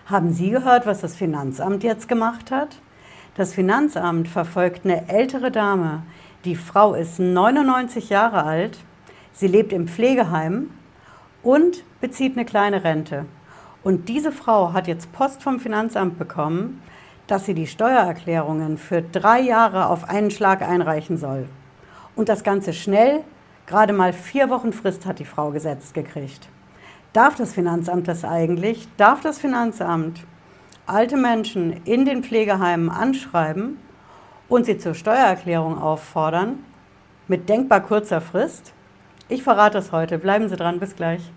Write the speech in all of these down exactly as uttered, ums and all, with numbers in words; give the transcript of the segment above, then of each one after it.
Haben Sie gehört, was das Finanzamt jetzt gemacht hat? Das Finanzamt verfolgt eine ältere Dame. Die Frau ist neunundneunzig Jahre alt, sie lebt im Pflegeheim und bezieht eine kleine Rente. Und diese Frau hat jetzt Post vom Finanzamt bekommen, dass sie die Steuererklärungen für drei Jahre auf einen Schlag einreichen soll. Und das Ganze schnell, gerade mal vier Wochen Frist hat die Frau gesetzt gekriegt. Darf das Finanzamt das eigentlich? Darf das Finanzamt alte Menschen in den Pflegeheimen anschreiben und sie zur Steuererklärung auffordern, mit denkbar kurzer Frist? Ich verrate es heute. Bleiben Sie dran, bis gleich.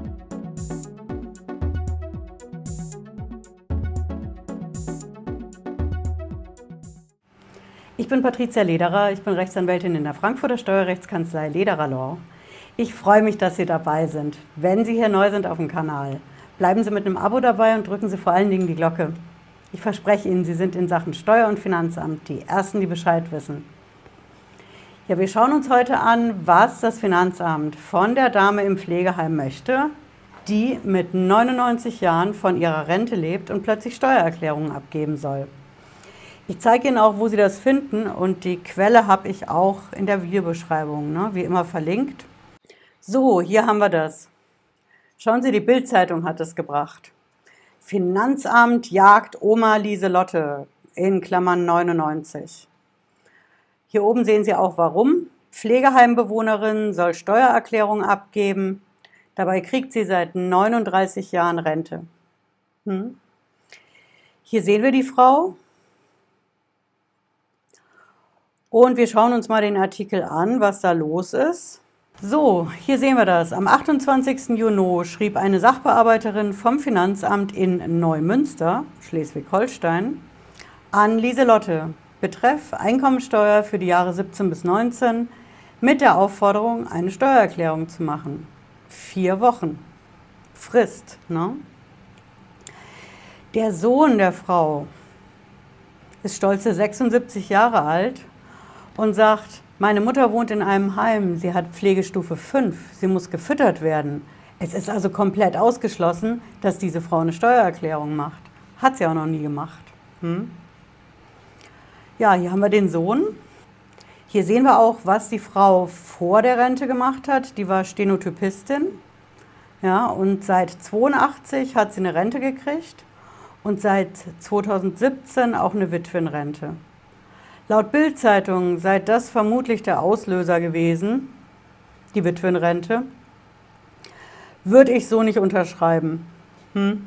Ich bin Patricia Lederer, ich bin Rechtsanwältin in der Frankfurter Steuerrechtskanzlei Lederer Law. Ich freue mich, dass Sie dabei sind. Wenn Sie hier neu sind auf dem Kanal, bleiben Sie mit einem Abo dabei und drücken Sie vor allen Dingen die Glocke. Ich verspreche Ihnen, Sie sind in Sachen Steuer- und Finanzamt die Ersten, die Bescheid wissen. Ja, wir schauen uns heute an, was das Finanzamt von der Dame im Pflegeheim möchte, die mit neunundneunzig Jahren von ihrer Rente lebt und plötzlich Steuererklärungen abgeben soll. Ich zeige Ihnen auch, wo Sie das finden, und die Quelle habe ich auch in der Videobeschreibung, ne, wie immer verlinkt. So, hier haben wir das. Schauen Sie, die Bild-Zeitung hat es gebracht. Finanzamt jagt Oma Lieselotte, in Klammern neunundneunzig. Hier oben sehen Sie auch warum. Pflegeheimbewohnerin soll Steuererklärung abgeben. Dabei kriegt sie seit neununddreißig Jahren Rente. Hm. Hier sehen wir die Frau. Und wir schauen uns mal den Artikel an, was da los ist. So, hier sehen wir das. Am achtundzwanzigsten Juni schrieb eine Sachbearbeiterin vom Finanzamt in Neumünster, Schleswig-Holstein, an Lieselotte, betreff Einkommensteuer für die Jahre siebzehn bis neunzehn, mit der Aufforderung, eine Steuererklärung zu machen. Vier Wochen. Frist, ne? Der Sohn der Frau ist stolze sechsundsiebzig Jahre alt und sagt, meine Mutter wohnt in einem Heim, sie hat Pflegestufe fünf, sie muss gefüttert werden. Es ist also komplett ausgeschlossen, dass diese Frau eine Steuererklärung macht. Hat sie auch noch nie gemacht. Hm? Ja, hier haben wir den Sohn. Hier sehen wir auch, was die Frau vor der Rente gemacht hat. Die war Stenotypistin. Ja, und seit zweiundachtzig hat sie eine Rente gekriegt und seit zweitausendsiebzehn auch eine Witwenrente. Laut Bild-Zeitung sei das vermutlich der Auslöser gewesen, die Witwenrente. Würde ich so nicht unterschreiben. Hm?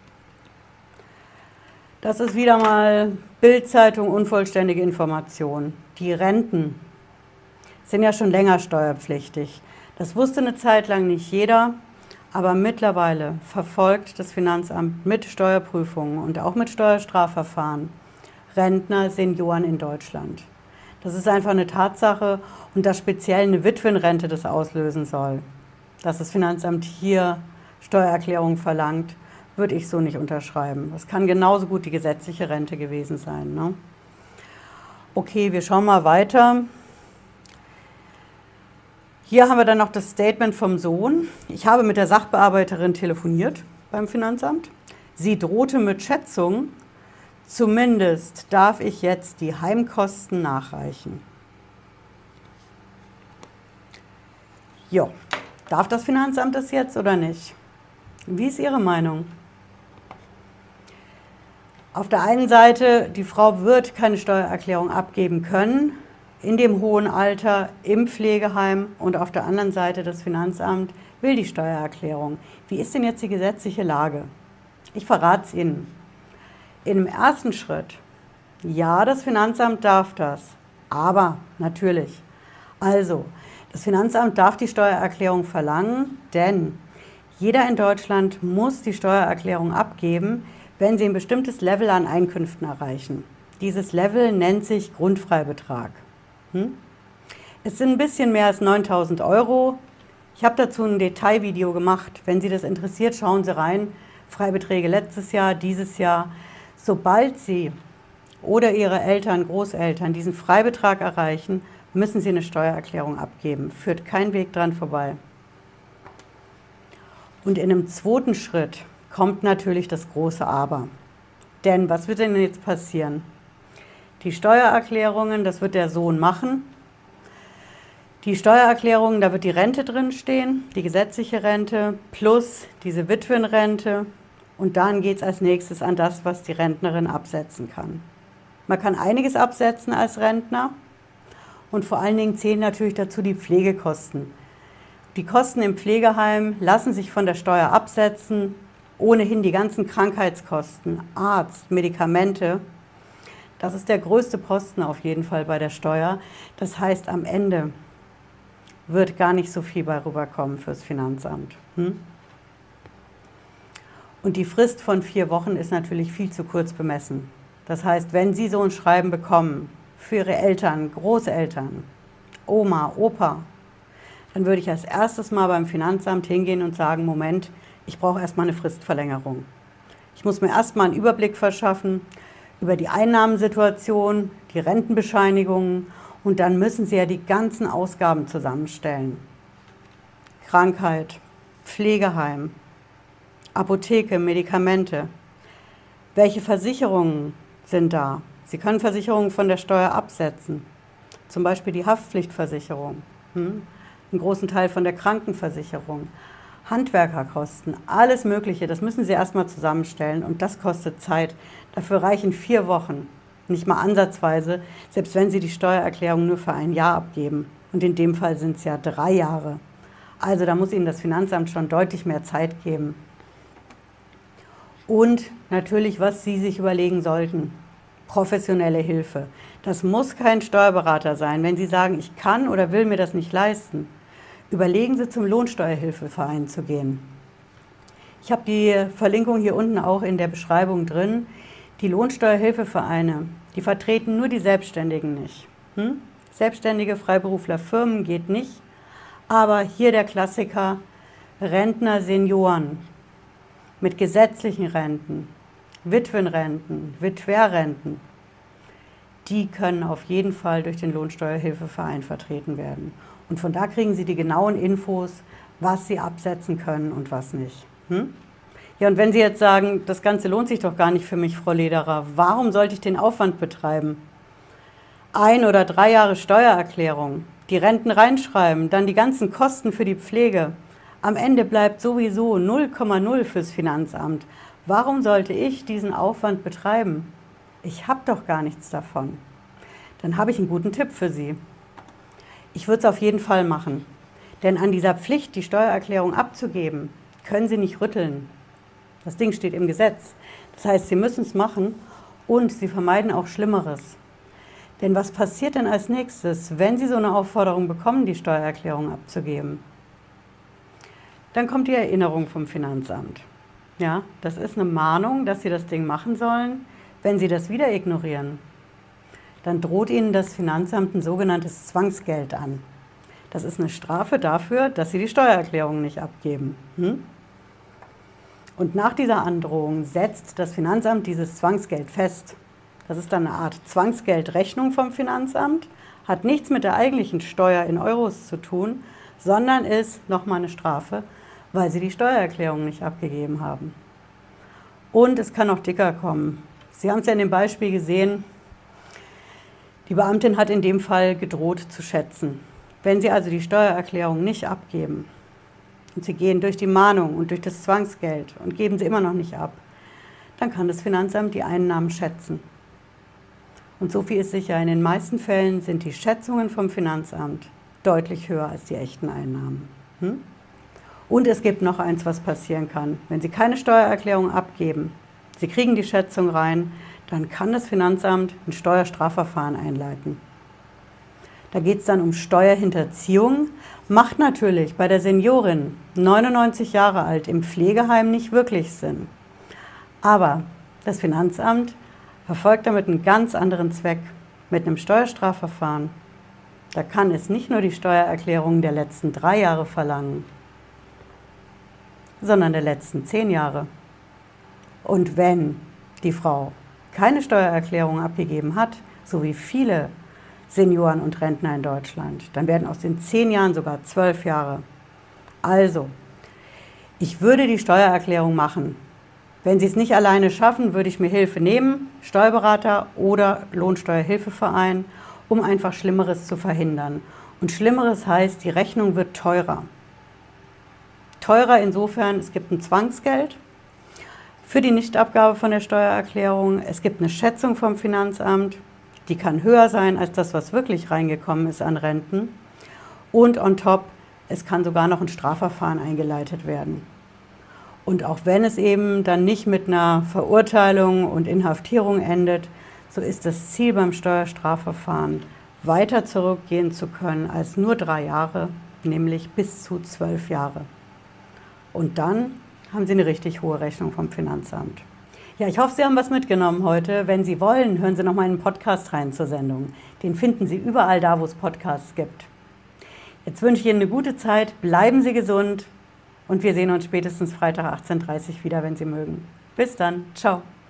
Das ist wieder mal Bild-Zeitung, unvollständige Information. Die Renten sind ja schon länger steuerpflichtig. Das wusste eine Zeit lang nicht jeder, aber mittlerweile verfolgt das Finanzamt mit Steuerprüfungen und auch mit Steuerstrafverfahren Rentner, Senioren in Deutschland. Das ist einfach eine Tatsache, und dass speziell eine Witwenrente das auslösen soll. Dass das Finanzamt hier Steuererklärung verlangt, würde ich so nicht unterschreiben. Das kann genauso gut die gesetzliche Rente gewesen sein, ne? Okay, wir schauen mal weiter. Hier haben wir dann noch das Statement vom Sohn. Ich habe mit der Sachbearbeiterin telefoniert beim Finanzamt. Sie drohte mit Schätzung, zumindest darf ich jetzt die Heimkosten nachreichen. Jo, darf das Finanzamt das jetzt oder nicht? Wie ist Ihre Meinung? Auf der einen Seite, die Frau wird keine Steuererklärung abgeben können, in dem hohen Alter, im Pflegeheim, und auf der anderen Seite, das Finanzamt will die Steuererklärung. Wie ist denn jetzt die gesetzliche Lage? Ich verrate es Ihnen. Im ersten Schritt, ja, das Finanzamt darf das, aber natürlich. Also, das Finanzamt darf die Steuererklärung verlangen, denn jeder in Deutschland muss die Steuererklärung abgeben, wenn sie ein bestimmtes Level an Einkünften erreichen. Dieses Level nennt sich Grundfreibetrag. Hm? Es sind ein bisschen mehr als neuntausend Euro. Ich habe dazu ein Detailvideo gemacht. Wenn Sie das interessiert, schauen Sie rein. Freibeträge letztes Jahr, dieses Jahr. Sobald Sie oder Ihre Eltern, Großeltern diesen Freibetrag erreichen, müssen Sie eine Steuererklärung abgeben. Führt kein Weg dran vorbei. Und in einem zweiten Schritt kommt natürlich das große Aber. Denn was wird denn jetzt passieren? Die Steuererklärungen, das wird der Sohn machen. Die Steuererklärungen, da wird die Rente drin stehen, die gesetzliche Rente plus diese Witwenrente. Und dann geht es als nächstes an das, was die Rentnerin absetzen kann. Man kann einiges absetzen als Rentner und vor allen Dingen zählen natürlich dazu die Pflegekosten. Die Kosten im Pflegeheim lassen sich von der Steuer absetzen, ohnehin die ganzen Krankheitskosten, Arzt, Medikamente. Das ist der größte Posten auf jeden Fall bei der Steuer. Das heißt, am Ende wird gar nicht so viel bei rüberkommen fürs Finanzamt. Hm? Und die Frist von vier Wochen ist natürlich viel zu kurz bemessen. Das heißt, wenn Sie so ein Schreiben bekommen für Ihre Eltern, Großeltern, Oma, Opa, dann würde ich als erstes mal beim Finanzamt hingehen und sagen, Moment, ich brauche erstmal eine Fristverlängerung. Ich muss mir erstmal einen Überblick verschaffen über die Einnahmensituation, die Rentenbescheinigungen und dann müssen Sie ja die ganzen Ausgaben zusammenstellen. Krankheit, Pflegeheim, Apotheke, Medikamente. Welche Versicherungen sind da? Sie können Versicherungen von der Steuer absetzen, zum Beispiel die Haftpflichtversicherung. Hm? Einen großen Teil von der Krankenversicherung, Handwerkerkosten, alles Mögliche, das müssen Sie erstmal zusammenstellen und das kostet Zeit. Dafür reichen vier Wochen, nicht mal ansatzweise, selbst wenn Sie die Steuererklärung nur für ein Jahr abgeben. Und in dem Fall sind es ja drei Jahre. Also da muss Ihnen das Finanzamt schon deutlich mehr Zeit geben. Und natürlich, was Sie sich überlegen sollten, professionelle Hilfe. Das muss kein Steuerberater sein. Wenn Sie sagen, ich kann oder will mir das nicht leisten, überlegen Sie, zum Lohnsteuerhilfeverein zu gehen. Ich habe die Verlinkung hier unten auch in der Beschreibung drin. Die Lohnsteuerhilfevereine, die vertreten nur die Selbstständigen nicht. Hm? Selbstständige Freiberufler, Firmen geht nicht. Aber hier der Klassiker, Rentner, Senioren mit gesetzlichen Renten, Witwenrenten, Witwerrenten, die können auf jeden Fall durch den Lohnsteuerhilfeverein vertreten werden. Und von da kriegen Sie die genauen Infos, was Sie absetzen können und was nicht. Hm? Ja, und wenn Sie jetzt sagen, das Ganze lohnt sich doch gar nicht für mich, Frau Lederer, warum sollte ich den Aufwand betreiben? Ein oder drei Jahre Steuererklärung, die Renten reinschreiben, dann die ganzen Kosten für die Pflege. Am Ende bleibt sowieso null Komma null fürs Finanzamt. Warum sollte ich diesen Aufwand betreiben? Ich habe doch gar nichts davon. Dann habe ich einen guten Tipp für Sie. Ich würde es auf jeden Fall machen. Denn an dieser Pflicht, die Steuererklärung abzugeben, können Sie nicht rütteln. Das Ding steht im Gesetz. Das heißt, Sie müssen es machen und Sie vermeiden auch Schlimmeres. Denn was passiert denn als nächstes, wenn Sie so eine Aufforderung bekommen, die Steuererklärung abzugeben? Dann kommt die Erinnerung vom Finanzamt. Ja, das ist eine Mahnung, dass Sie das Ding machen sollen. Wenn Sie das wieder ignorieren, dann droht Ihnen das Finanzamt ein sogenanntes Zwangsgeld an. Das ist eine Strafe dafür, dass Sie die Steuererklärung nicht abgeben. Hm? Und nach dieser Androhung setzt das Finanzamt dieses Zwangsgeld fest. Das ist dann eine Art Zwangsgeldrechnung vom Finanzamt, hat nichts mit der eigentlichen Steuer in Euros zu tun, sondern ist nochmal eine Strafe, weil Sie die Steuererklärung nicht abgegeben haben. Und es kann noch dicker kommen. Sie haben es ja in dem Beispiel gesehen, die Beamtin hat in dem Fall gedroht zu schätzen. Wenn Sie also die Steuererklärung nicht abgeben und Sie gehen durch die Mahnung und durch das Zwangsgeld und geben sie immer noch nicht ab, dann kann das Finanzamt die Einnahmen schätzen. Und so viel ist sicher, in den meisten Fällen sind die Schätzungen vom Finanzamt deutlich höher als die echten Einnahmen. Hm? Und es gibt noch eins, was passieren kann. Wenn Sie keine Steuererklärung abgeben, Sie kriegen die Schätzung rein, dann kann das Finanzamt ein Steuerstrafverfahren einleiten. Da geht es dann um Steuerhinterziehung. Macht natürlich bei der Seniorin, neunundneunzig Jahre alt, im Pflegeheim nicht wirklich Sinn. Aber das Finanzamt verfolgt damit einen ganz anderen Zweck, mit einem Steuerstrafverfahren. Da kann es nicht nur die Steuererklärung der letzten drei Jahre verlangen, sondern der letzten zehn Jahre. Und wenn die Frau keine Steuererklärung abgegeben hat, so wie viele Senioren und Rentner in Deutschland, dann werden aus den zehn Jahren sogar zwölf Jahre. Also, ich würde die Steuererklärung machen, Wenn Sie es nicht alleine schaffen, würde ich mir Hilfe nehmen, Steuerberater oder Lohnsteuerhilfeverein, um einfach Schlimmeres zu verhindern. Und Schlimmeres heißt, die Rechnung wird teurer. Teurer insofern, es gibt ein Zwangsgeld für die Nichtabgabe von der Steuererklärung. Es gibt eine Schätzung vom Finanzamt, die kann höher sein als das, was wirklich reingekommen ist an Renten. Und on top, es kann sogar noch ein Strafverfahren eingeleitet werden. Und auch wenn es eben dann nicht mit einer Verurteilung und Inhaftierung endet, so ist das Ziel beim Steuerstrafverfahren, weiter zurückgehen zu können als nur drei Jahre, nämlich bis zu zwölf Jahre. Und dann haben Sie eine richtig hohe Rechnung vom Finanzamt. Ja, ich hoffe, Sie haben was mitgenommen heute. Wenn Sie wollen, hören Sie noch mal in den Podcast rein zur Sendung. Den finden Sie überall da, wo es Podcasts gibt. Jetzt wünsche ich Ihnen eine gute Zeit, bleiben Sie gesund und wir sehen uns spätestens Freitag achtzehn Uhr dreißig wieder, wenn Sie mögen. Bis dann, ciao.